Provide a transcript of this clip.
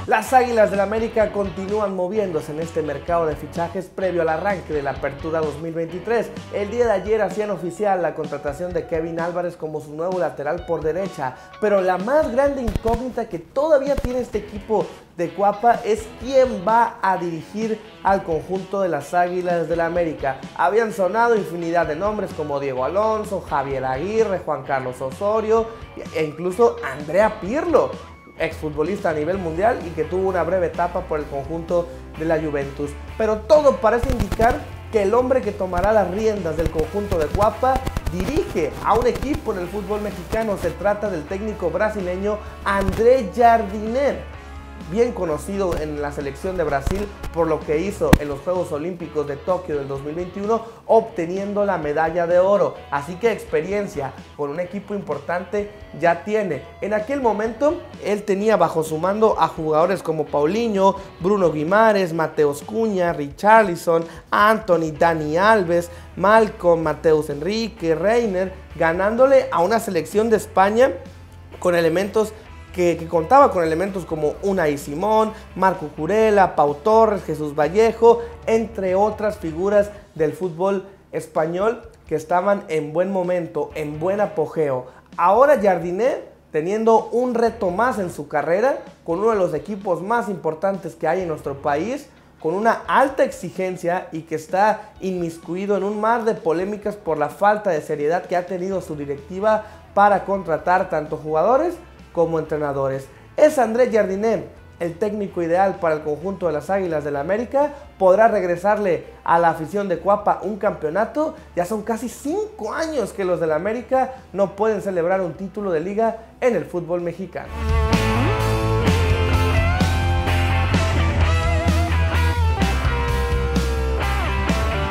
Las Águilas del América continúan moviéndose en este mercado de fichajes previo al arranque de la Apertura 2023. El día de ayer hacían oficial la contratación de Kevin Álvarez como su nuevo lateral por derecha, pero la más grande incógnita que todavía tiene este equipo de Cuapa es quién va a dirigir al conjunto de las Águilas del América. Habían sonado infinidad de nombres como Diego Alonso, Javier Aguirre, Juan Carlos Osorio e incluso Andrea Pirlo, exfutbolista a nivel mundial y que tuvo una breve etapa por el conjunto de la Juventus. Pero todo parece indicar que el hombre que tomará las riendas del conjunto de Cuapa dirige a un equipo en el fútbol mexicano. Se trata del técnico brasileño André Jardine, bien conocido en la selección de Brasil por lo que hizo en los Juegos Olímpicos de Tokio del 2021, obteniendo la medalla de oro. Así que experiencia con un equipo importante ya tiene. En aquel momento él tenía bajo su mando a jugadores como Paulinho, Bruno Guimares, Mateus Cunha, Richarlison, Anthony, Dani Alves, Malcom, Mateus Enrique, Reiner, ganándole a una selección de España con elementos que contaba con elementos como Unai Simón, Marco Kurela, Pau Torres, Jesús Vallejo, entre otras figuras del fútbol español que estaban en buen momento, en buen apogeo. Ahora Jardine, teniendo un reto más en su carrera, con uno de los equipos más importantes que hay en nuestro país, con una alta exigencia y que está inmiscuido en un mar de polémicas por la falta de seriedad que ha tenido su directiva para contratar tanto jugadores como entrenadores. ¿Es André Jardine el técnico ideal para el conjunto de las Águilas del América? ¿Podrá regresarle a la afición de Cuapa un campeonato? Ya son casi 5 años que los del América no pueden celebrar un título de liga en el fútbol mexicano.